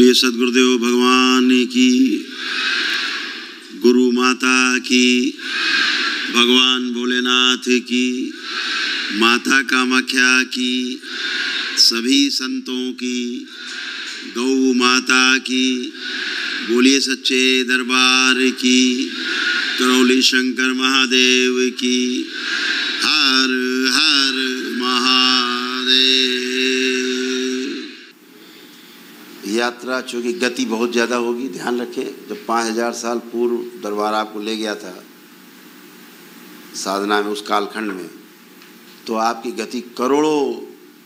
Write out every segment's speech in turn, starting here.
बोलिए सद्गुरुदेव भगवान की, गुरु माता की, भगवान भोलेनाथ की, माता कामाख्या की, सभी संतों की, गौ माता की, बोलिए सच्चे दरबार की, करौली शंकर महादेव की, हर हर महादेव। यात्रा चूँकि गति बहुत ज़्यादा होगी, ध्यान रखें। जब 5000 साल पूर्व दरबार आपको ले गया था साधना में, उस कालखंड में, तो आपकी गति करोड़ों,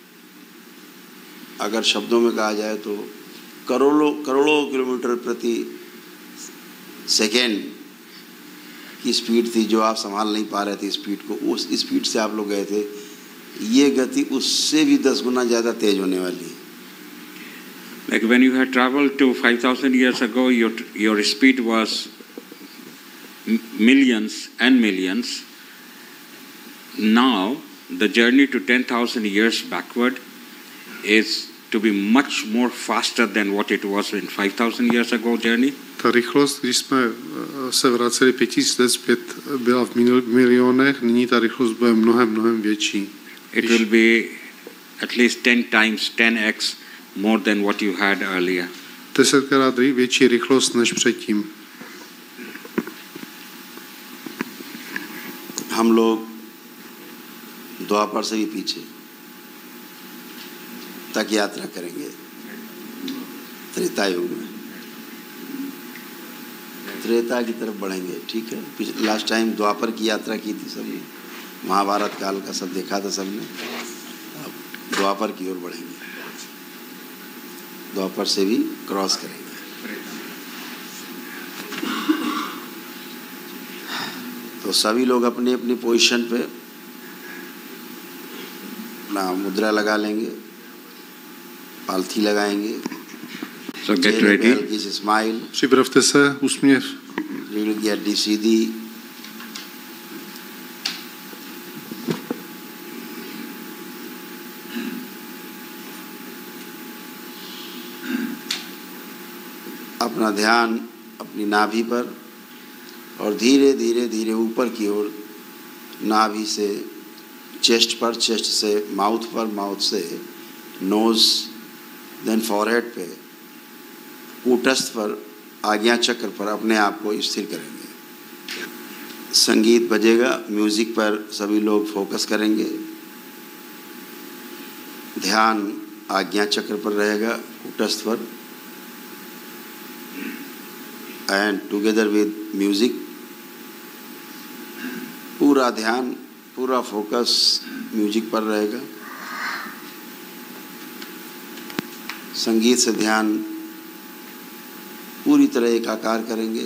अगर शब्दों में कहा जाए तो करोड़ों किलोमीटर प्रति सेकेंड की स्पीड थी, जो आप संभाल नहीं पा रहे थे स्पीड को। उस स्पीड से आप लोग गए थे। ये गति उससे भी 10 गुना ज़्यादा तेज होने वाली है। Like when you had traveled to 5,000 years ago, your speed was millions and millions. Now, the journey to 10,000 years backward is to be much more faster than what it was in 5,000 years ago journey. Ta rychlost, když jsme se vraceli 5000 let zpět, byla v milionech, nyní ta rychlost bude mnohem větší. It will be at least 10 times, 10x more than what you had earlier. 10krát větší rychlost než předtím. हम लोग द्वापर से भी पीछे तक यात्रा करेंगे त्रेता युग में, त्रेता की तरफ बढ़ेंगे। ठीक है, लास्ट टाइम द्वापर की यात्रा की थी सबने, महाभारत काल का सब देखा था सबने। अब द्वापर की ओर बढ़ेंगे, द्वापर से भी क्रॉस करेंगे। तो सभी लोग अपनी अपनी पोजीशन पे अपना मुद्रा लगा लेंगे, पालथी लगाएंगे। So get ready. Smile, Připravte se, úsměv. रीढ़ हड्डी सीधी, अपना ध्यान अपनी नाभि पर और धीरे धीरे धीरे ऊपर की ओर, नाभि से चेस्ट पर, चेस्ट से माउथ पर, माउथ से नोज, देन फॉरहेड पे, कूटस्थ पर, आज्ञा चक्र पर अपने आप को स्थिर करेंगे। संगीत बजेगा, म्यूजिक पर सभी लोग फोकस करेंगे। ध्यान आज्ञा चक्र पर रहेगा, कूटस्थ पर, एंड टुगेदर विद म्यूजिक पूरा ध्यान, पूरा फोकस म्यूजिक पर रहेगा। संगीत से ध्यान पूरी तरह एकाकार करेंगे।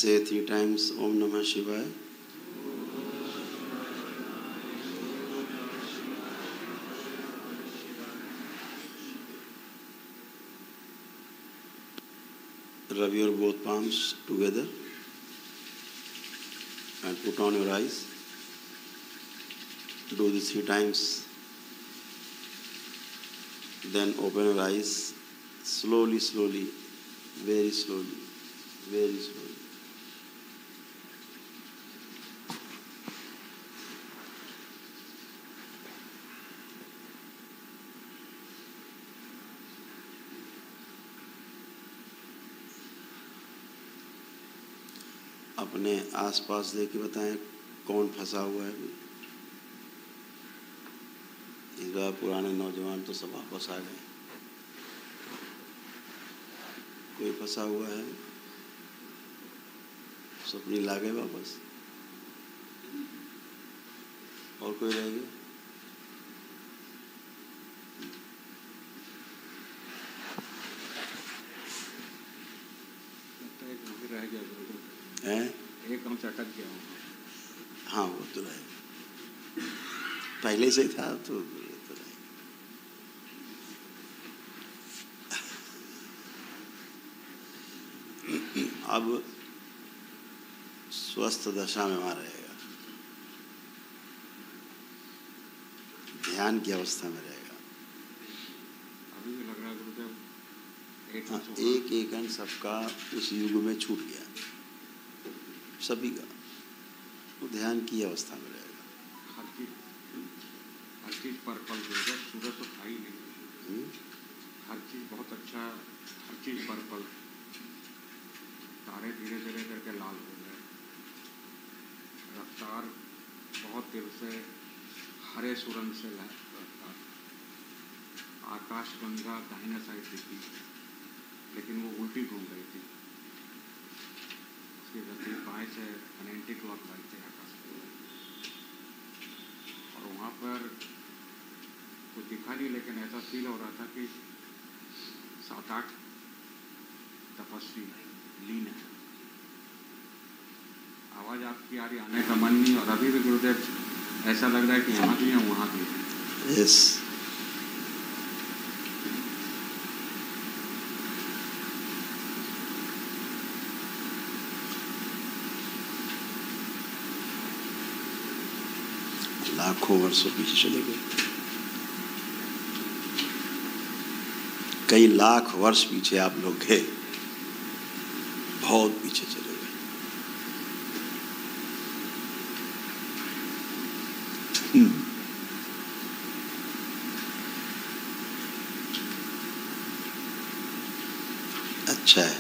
Say 3 times Om Namah Shivaya. Rub your both palms together and put on your eyes. Do this 3 times. Then open your eyes slowly, slowly, very slowly, very slowly. अपने आसपास देख के बताएं कौन फंसा हुआ है अभी। इस बार पुराने नौजवान तो सब वापस आ गए। कोई फंसा हुआ है? सपनी ला गए वापस? और कोई रह गया? रह गया हैं? एक काम से अटक गया हूँ। हाँ वो तो रहे, पहले से था तो रहे। अब स्वस्थ दशा में वहाँ रहेगा, ध्यान की अवस्था में रहेगा। अभी भी लग रहा है गुरुदेव एक एक अंश सबका उस युग में छूट गया, सभी का। वो ध्यान की अवस्था में रहेगा। हर चीज पर पल गुरुदेव, सूरज तो था ही नहीं। हर चीज बहुत अच्छा, हर चीज पर पल। तारे धीरे धीरे करके लाल हो गए, रफ्तार बहुत देर से हरे सुरंग से रफ्तार। आकाश गंगा दाहिने साइड दिखी, लेकिन वो उल्टी घूम रही थी। उसकी गति बाएं से 90 क्लॉक लाइट थी आकाश में। और वहाँ पर कुछ दिखा नहीं, लेकिन ऐसा फील हो रहा था कि 7-8 तपस्वी लीन है। आवाज आपकी आ रही, आने का मन नहीं। और अभी भी गुरुदेव ऐसा लग रहा है कि यहाँ भी है वहाँ भी है। यस, लाखों वर्षों पीछे चले गए, कई लाख वर्ष पीछे आप लोग गए, बहुत पीछे चले गए। अच्छा है।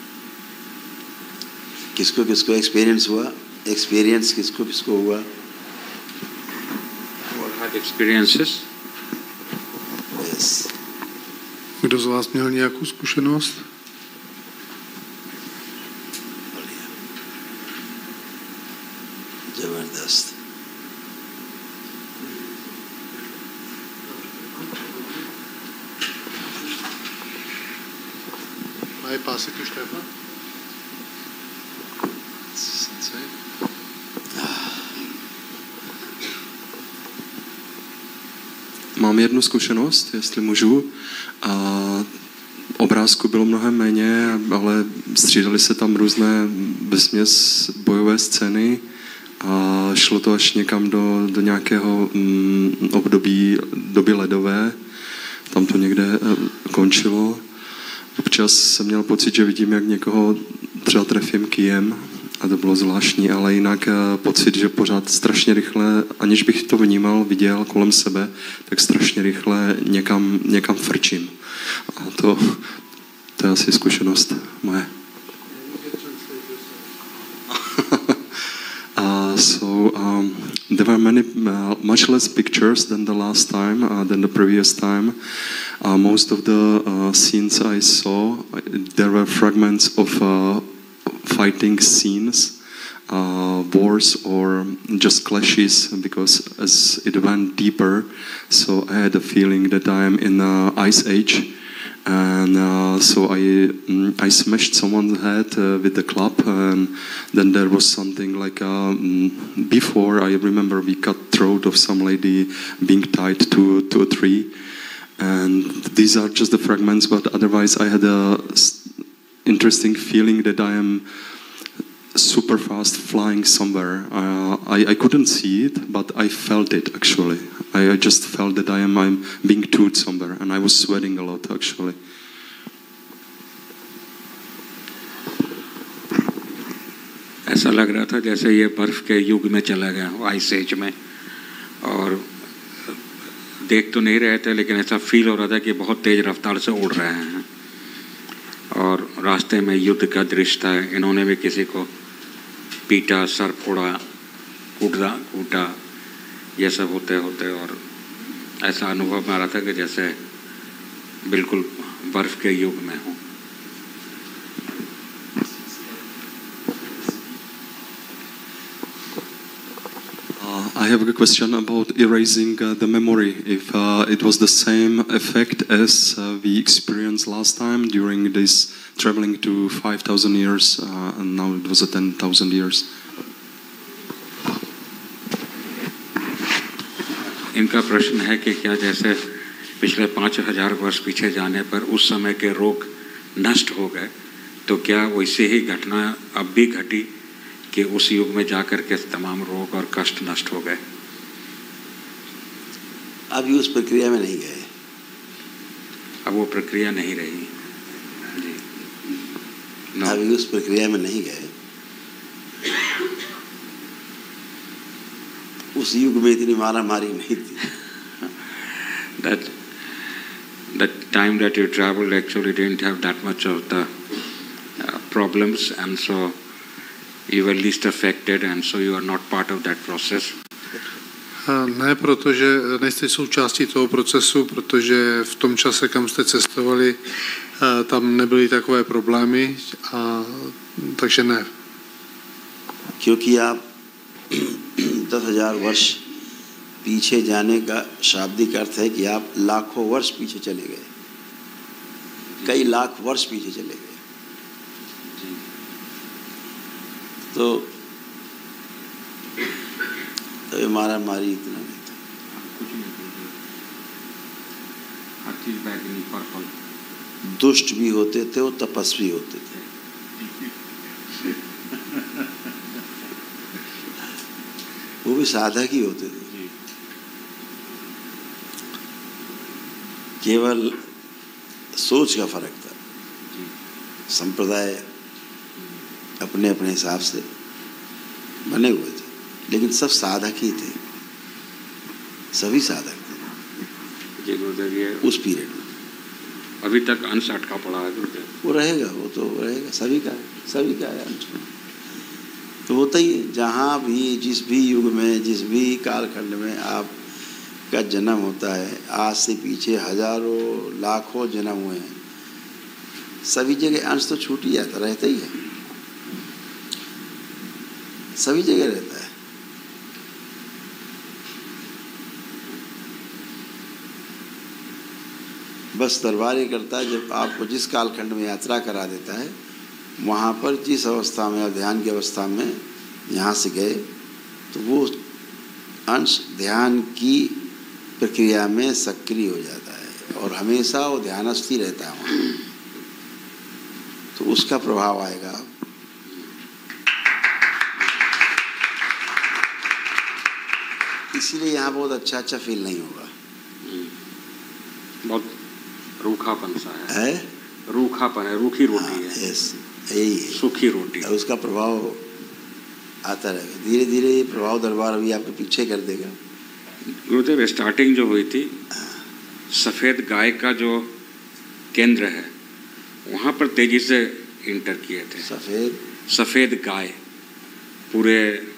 किसको किसको एक्सपीरियंस हुआ? एक्सपीरियंस किसको किसको हुआ? Experiences. Yes. Kdo z vás měl nějakou zkušenost? जबरदस्त। Vai pásy tu Štefan? Mám jednu zkušenost, jestli můžu. A obrázku bylo mnohem méně, ale střídaly se tam různé vesměs bojové scény a šlo to až někam do nějakého období doby ledové. Tam to někde končilo. Občas jsem měl pocit, že vidím, jak někoho třeba trefím kijem, a to bylo zvláštní, ale jinak pocit, že pořád strašně rychle, aniž bych to vnímal, viděl kolem sebe, tak strašně rychle někam frčím. A to je asi zkušenost moje. There were much less pictures than the last time, than the previous time. Most of the scenes I saw, there were fragments of fighting scenes, wars or just clashes, because as it went deeper, so I had a feeling that I am in the Ice Age, And so I smashed someone's head with the club, and then there was something like before I remember we cut throat of some lady being tied to a tree, and these are just the fragments. But otherwise, I had a interesting feeling that I am super fast flying somewhere. I couldn't see it, but I felt it actually. I just felt that I'm being towed somewhere, and I was sweating a lot actually. ऐसा लग रहा था जैसे ये बर्फ के युग में चला गया, आइस एज में, और देख तो नहीं रहे थे लेकिन ऐसा फील हो रहा था कि बहुत तेज रफ्तार से उड़ रहे हैं, और रास्ते में युद्ध का दृश्य था। इन्होंने भी किसी को पीटा, सर फोड़ा, कूटा, ये सब होते होते, और ऐसा अनुभव आ रहा था कि जैसे बिल्कुल बर्फ के युग में हूँ। I have a question about erasing the memory. If it was the same effect as we experienced last time during this traveling to 5,000 years, and now it was 10,000 years. इनका प्रश्न है कि क्या जैसे पिछले 5,000 वर्ष पीछे जाने पर उस समय के रोग नष्ट हो गए, तो क्या वैसे ही घटना अब भी घटी कि उस युग में जाकर के तमाम रोग और कष्ट नष्ट हो गए? अभी उस प्रक्रिया में नहीं गए। अब वो प्रक्रिया नहीं रही जी। अभी उस प्रक्रिया में नहीं गए। उस युग में इतनी मारामारी नहीं थी। That time that you traveled actually didn't have that much of the problems, and so you were least affected, and so you are not part of that process. Ne, protože nejste součástí toho procesu, protože v tom čase, kam jste cestovali, tam nebyly takové problémy, a takže ne. क्योंकि आप 10,000 वर्ष पीछे जाने का शाब्दिक अर्थ है कि आप लाखों वर्ष पीछे चले गए, कई लाख वर्ष पीछे चले गए। तो ये मारामारी इतना नहीं था। हर चीज बैगनी पर्पल। दुष्ट भी होते थे, वो तपस्वी होते थे। वो भी साधक ही होते थे। केवल सोच का फर्क था। संप्रदाय अपने अपने हिसाब से बने हुए थे, लेकिन सब साधक ही थे, सभी साधक थे जी गुरुदेव। ये उस पीरियड में अभी तक अंश अटका पड़ा है गुरुदेव। वो रहेगा, वो तो रहेगा, सभी का है अंश। तो होता ही है, जहाँ भी जिस भी युग में जिस भी कालखंड में आपका जन्म होता है, आज से पीछे हजारों लाखों जन्म हुए हैं, सभी जगह अंश तो छूट ही जाता, रहता ही है, सभी जगह रहता है। बस दरबार ये करता है, जब आपको जिस कालखंड में यात्रा करा देता है, वहाँ पर जिस अवस्था में आप ध्यान की अवस्था में यहाँ से गए, तो वो अंश ध्यान की प्रक्रिया में सक्रिय हो जाता है और हमेशा वो ध्यानस्थ ही रहता है वहाँ, तो उसका प्रभाव आएगा। इसीलिए यहाँ बहुत अच्छा फील नहीं होगा। बहुत रूखापन सा है, रूखापन है, रूखी रोटी है, यही है, सूखी रोटी। उसका प्रभाव आता रहेगा, धीरे धीरे ये प्रभाव दरबार अभी आपके पीछे कर देगा। गुरुदेव, स्टार्टिंग जो हुई थी, सफ़ेद गाय का जो केंद्र है वहाँ पर तेजी से इंटर किए थे। सफ़ेद गाय पूरे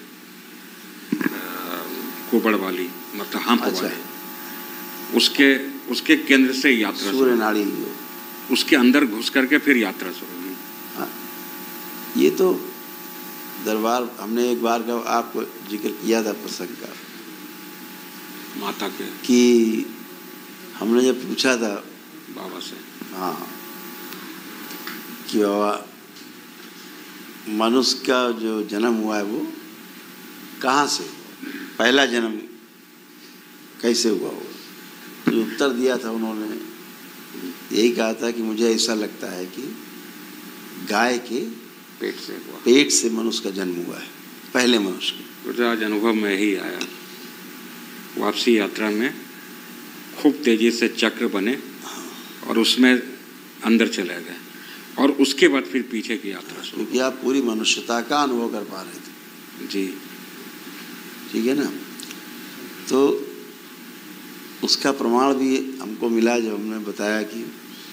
कुबड़ वाली, मतलब हम्प वाली, उसके केंद्र से यात्रा, सूर्य नाड़ी, उसके अंदर घुस करके फिर यात्रा शुरू हुई। हाँ, ये तो दरबार हमने एक बार का आपको जिक्र किया था प्रसंग का, माता के, कि हमने जब पूछा था बाबा से हाँ, कि बाबा मनुष्य का जो जन्म हुआ है वो कहाँ से हुआ, पहला जन्म कैसे हुआ होगा। तो उत्तर दिया था उन्होंने, यही कहा था कि मुझे ऐसा लगता है कि गाय के पेट से मनुष्य का जन्म हुआ है, पहले मनुष्य के। तो आज अनुभव में ही आया, वापसी यात्रा में खूब तेजी से चक्र बने और उसमें अंदर चले गए और उसके बाद फिर पीछे की यात्रा शुरू। क्योंकि आप पूरी मनुष्यता का अनुभव कर पा रहे थे। जी, ठीक है ना। तो उसका प्रमाण भी हमको मिला जब हमने बताया कि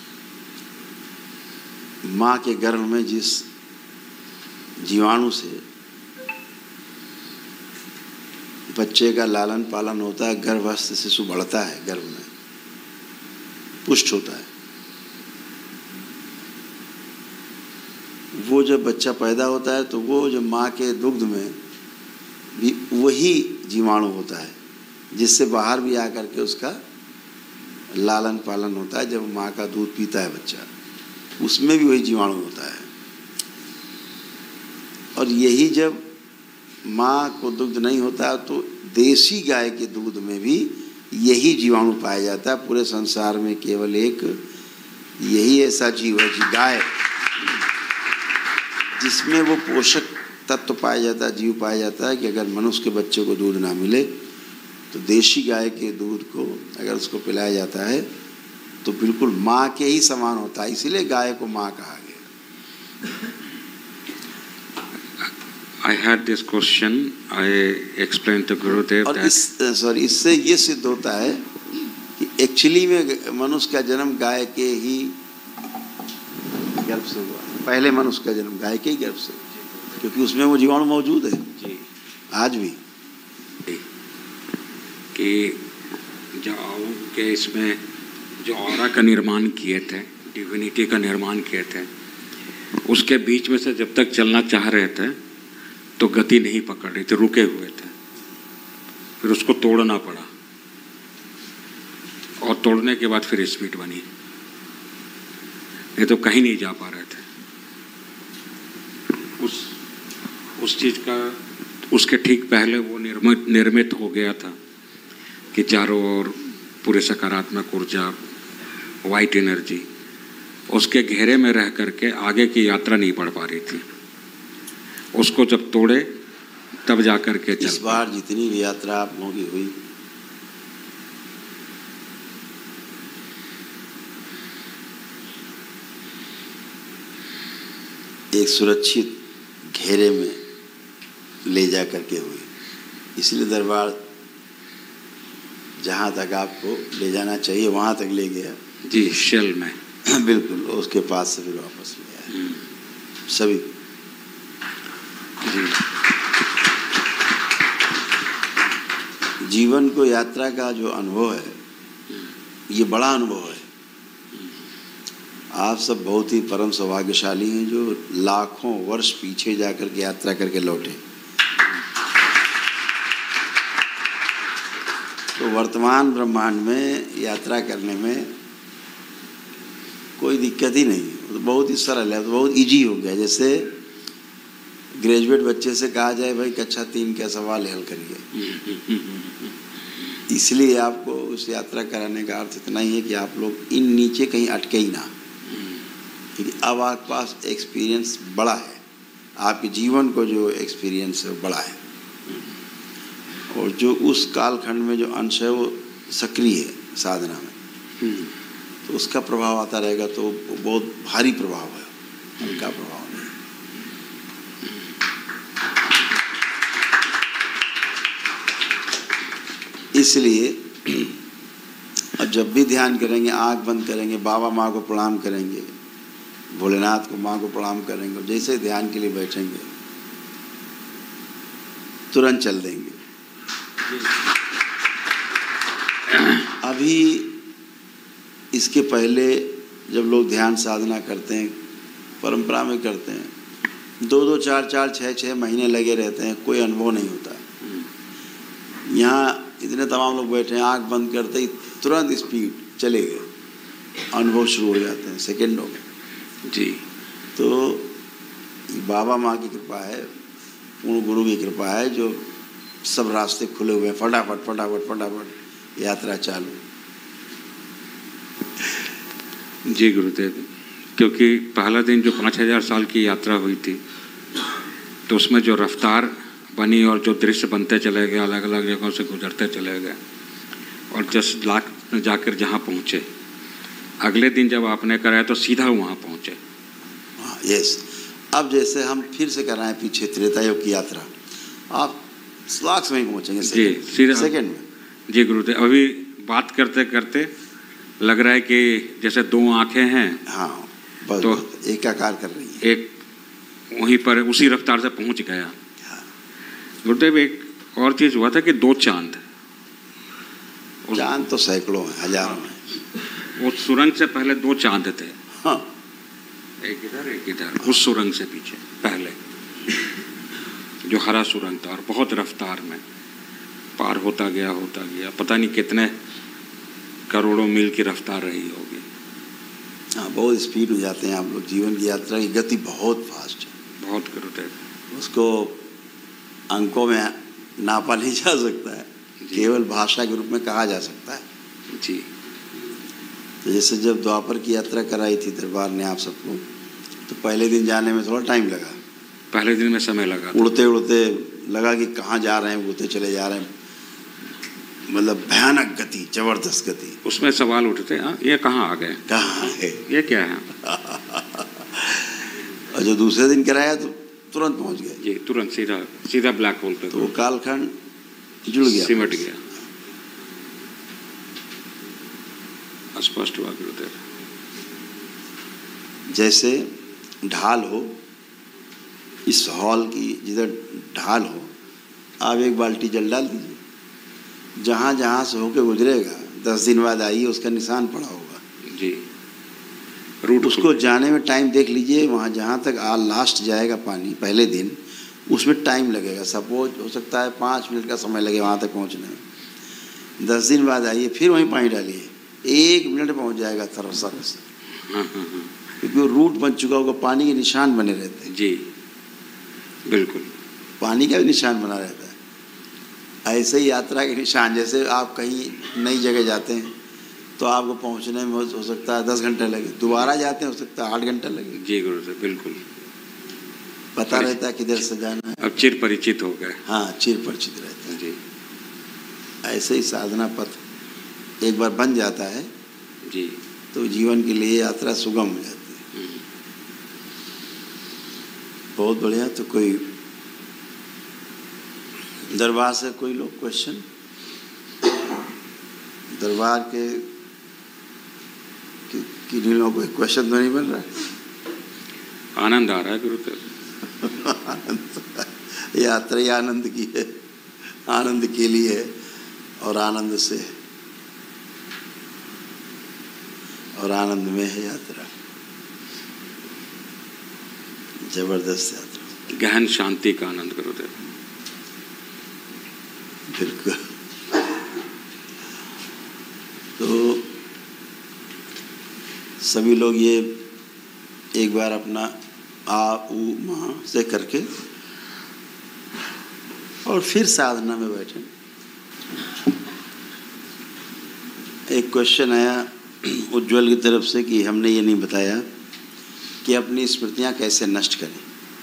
माँ के गर्भ में जिस जीवाणु से बच्चे का लालन पालन होता है, गर्भस्थ शिशु बढ़ता है, गर्भ में पुष्ट होता है, वो जब बच्चा पैदा होता है तो वो जब माँ के दुग्ध में भी वही जीवाणु होता है जिससे बाहर भी आकर के उसका लालन पालन होता है। जब माँ का दूध पीता है बच्चा, उसमें भी वही जीवाणु होता है। और यही जब माँ को दुग्ध नहीं होता तो देसी गाय के दूध में भी यही जीवाणु पाया जाता है। पूरे संसार में केवल एक यही ऐसा जीव है, गाय, जिसमें वो पोषक तत्व पाया जाता है, जीव पाया जाता है कि अगर मनुष्य के बच्चे को दूध ना मिले तो देशी गाय के दूध को अगर उसको पिलाया जाता है तो बिल्कुल माँ के ही समान होता है, इसीलिए गाय को माँ कहा गया। I had this question. I explained to Gurudev और that इससे ये सिद्ध होता है कि एक्चुअली में मनुष्य का जन्म गाय के ही गर्भ से हुआ। पहले मनुष्य का जन्म गाय के ही गर्भ से, क्योंकि उसमें वो जीवाणु मौजूद है जी, आज भी। कि जो के इसमें जो ऑरा का निर्माण किए थे, डिविनिटी का निर्माण किए थे, उसके बीच में से जब तक चलना चाह रहे थे तो गति नहीं पकड़ रही थी, रुके हुए थे। फिर उसको तोड़ना पड़ा और तोड़ने के बाद फिर स्पीड बनी, नहीं तो कहीं नहीं जा पा रहे थे। उस चीज का उसके ठीक पहले वो निर्मित हो गया था कि चारों ओर पूरे सकारात्मक ऊर्जा, वाइट एनर्जी, उसके घेरे में रह करके आगे की यात्रा नहीं बढ़ पा रही थी। उसको जब तोड़े तब जा करके चल। इस बार जितनी भी यात्रा आप लोगों की हुई, एक सुरक्षित घेरे में ले जा करके हुई, इसलिए दरबार जहाँ तक आपको ले जाना चाहिए वहाँ तक ले गया। जी, शेल में बिल्कुल, उसके पास से फिर वापस ले आया सभी। जी, जीवन को यात्रा का जो अनुभव है, ये बड़ा अनुभव है। आप सब बहुत ही परम सौभाग्यशाली हैं जो लाखों वर्ष पीछे जाकर के यात्रा करके लौटे। तो वर्तमान ब्रह्मांड में यात्रा करने में कोई दिक्कत ही नहीं, तो बहुत ही सरल है, तो बहुत इजी हो गया। जैसे ग्रेजुएट बच्चे से कहा जाए भाई कक्षा 3 का सवाल हल करिए, इसलिए आपको उस यात्रा कराने का अर्थ इतना ही है कि आप लोग इन नीचे कहीं अटके ही ना, क्योंकि अब आपके पास एक्सपीरियंस बड़ा है, आपके जीवन को जो एक्सपीरियंस है वो बड़ा है, और जो उस कालखंड में जो अंश है वो सक्रिय है साधना में, तो उसका प्रभाव आता रहेगा। तो बहुत भारी प्रभाव है, हल्का प्रभाव नहीं। इसलिए अब जब भी ध्यान करेंगे, आंख बंद करेंगे, बाबा माँ को प्रणाम करेंगे, भोलेनाथ को माँ को प्रणाम करेंगे, और जैसे ध्यान के लिए बैठेंगे तुरंत चल देंगे। अभी इसके पहले जब लोग ध्यान साधना करते हैं, परंपरा में करते हैं, 2-2, 4-4, 6-6 महीने लगे रहते हैं, कोई अनुभव नहीं होता। यहाँ इतने तमाम लोग बैठे हैं, आँख बंद करते ही तुरंत स्पीड चले गए। अनुभव शुरू हो जाते हैं सेकेंडों में। जी। तो बाबा माँ की कृपा है, पूर्ण गुरु की कृपा है, जो सब रास्ते खुले हुए हैं, फटाफट फटाफट फटाफट यात्रा चालू। जी गुरुदेव, क्योंकि पहला दिन जो 5000 साल की यात्रा हुई थी, तो उसमें जो रफ्तार बनी और जो दृश्य बनते चले गए, अलग अलग जगहों से गुजरते चले गए, और 10 लाख में जाकर जहाँ पहुँचे, अगले दिन जब आपने कराया तो सीधा वहाँ पहुँचे। हाँ, यस। अब जैसे हम फिर से कराएं पीछे त्रेता युग की यात्रा, आप लाख में ही पहुँचेंगे जी, सीधा सेकेंड में। जी गुरुदेव, अभी बात करते करते लग रहा है कि जैसे 2 आँखें हैं। हाँ, बस तो एकाकार कर रही है। एक वहीं पर उसी रफ्तार से पहुँच गया। गुरुदेव, एक और चीज़ हुआ था कि 2 चांद, चांद तो सैकड़ों हैं, हजारों हैं। उस सुरंग से पहले 2 चांद थे। हाँ, एक इधर एक इधर, उस सुरंग से पीछे पहले जो हरा सुरंग था, और बहुत रफ्तार में पार होता गया, पता नहीं कितने करोड़ों मील की रफ्तार रही होगी। हाँ, बहुत स्पीड हो जाते हैं आप लोग। जीवन की यात्रा की गति बहुत फास्ट है, बहुत गुरुदेव। उसको अंकों में नापा नहीं जा सकता है, केवल भाषा के रूप में कहा जा सकता है। जी। तो जैसे जब द्वापर की यात्रा कराई थी दरबार ने आप सबको, तो पहले दिन जाने में थोड़ा टाइम लगा, पहले दिन में समय लगा था। उड़ते उड़ते लगा कि कहाँ जा रहे हैं, उड़ते चले जा रहे हैं, मतलब भयानक गति, जबरदस्त गति। उसमें सवाल उठते, हाँ ये कहाँ आ गए, कहाँ है, ये क्या है। और जो दूसरे दिन कराया तो तुरंत पहुंच गए। जी, तुरंत सीधा ब्लैक होल पे। तो वो कालखंड जुड़ गया, सिमट गया। स्पष्ट हुआ गुरुदेव। जैसे ढाल हो, इस हॉल की जिधर ढाल हो, आप एक बाल्टी जल डाल दीजिए, जहाँ जहाँ से होके गुजरेगा 10 दिन बाद आइए, उसका निशान पड़ा होगा। जी। रूट उसको जाने में टाइम देख लीजिए, वहाँ जहाँ तक लास्ट जाएगा पानी पहले दिन, उसमें टाइम लगेगा। सपोज हो सकता है 5 मिनट का समय लगे वहाँ तक पहुँचने में। 10 दिन बाद आइए, फिर वहीं पानी डालिए, 1 मिनट पहुँच जाएगा सरस से, क्योंकि वो रूट बन चुका होगा, पानी के निशान बने रहते हैं। जी बिल्कुल, पानी का भी निशान बना रहता है। ऐसे ही यात्रा के निशान, जैसे आप कहीं नई जगह जाते हैं तो आपको पहुंचने में हो सकता है 10 घंटे लगे, दोबारा जाते हैं हो सकता है 8 घंटे लगे। जी गुरुदेव, बिल्कुल पता रहता है किधर से जाना है। अब चिर परिचित हो गए। हाँ, चिर परिचित रहता है। जी। ऐसे ही साधना पथ एक बार बन जाता है जी, तो जीवन के लिए यात्रा सुगम हो जाती है। बहुत बढ़िया। तो कोई दरबार से कोई लोग क्वेश्चन, दरबार के किन्हीं लोगों को क्वेश्चन तो नहीं बन रहा है? आनंद आ रहा है गुरुदेव। यात्रा ही आनंद की है, आनंद के लिए है, और आनंद से है, और आनंद में है यात्रा। जबरदस्त यात्रा, गहन शांति का आनंद गुरुदेव। बिल्कुल। तो सभी लोग ये एक बार अपना आ उ मा से करके और फिर साधना में बैठे। एक क्वेश्चन आया उज्ज्वल की तरफ से कि हमने ये नहीं बताया कि अपनी स्मृतियां कैसे नष्ट करें।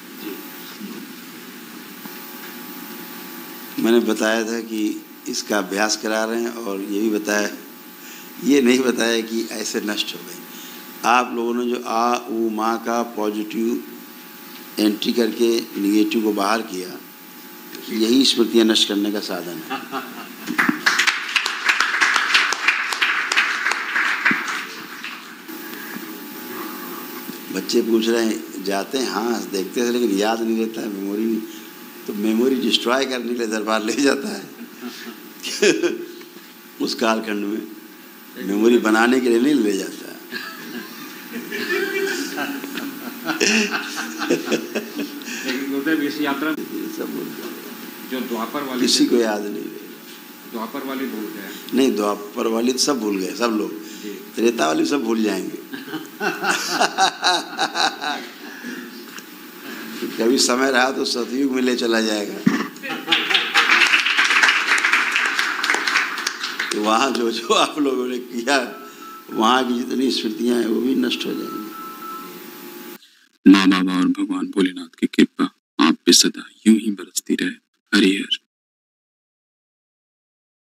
मैंने बताया था कि इसका अभ्यास करा रहे हैं, और ये भी बताया, ये नहीं बताया कि ऐसे नष्ट हो गई। आप लोगों ने जो आ उ मा का पॉजिटिव एंट्री करके निगेटिव को बाहर किया, यही स्मृतियां नष्ट करने का साधन है। बच्चे पूछ रहे हैं, जाते हैं, हाँ देखते हैं, लेकिन याद नहीं रहता है, मेमोरी नहीं, तो मेमोरी डिस्ट्रॉय करने के लिए दरबार ले जाता है। उस कालखंड में मेमोरी बनाने के लिए नहीं ले जाता है। लेकिन गुरुदेव इस यात्रा सब जो द्वापर वाली, किसी को याद नहीं रहेगा। द्वापर वाली भूल गए। नहीं, द्वापर वाली तो सब भूल गए, सब लोग। त्रेता वाली सब भूल जाएंगे। कभी समय रहा तो सतयुग में ले चला जाएगा, तो वहाँ जो जो आप लोगों ने किया, वहाँ की जितनी स्मृतियाँ हैं वो भी नष्ट हो जाएंगी। माँ बाबा और भगवान भोलेनाथ की कृपा आप पे सदा यूं ही बरसती रहे। हरिहर।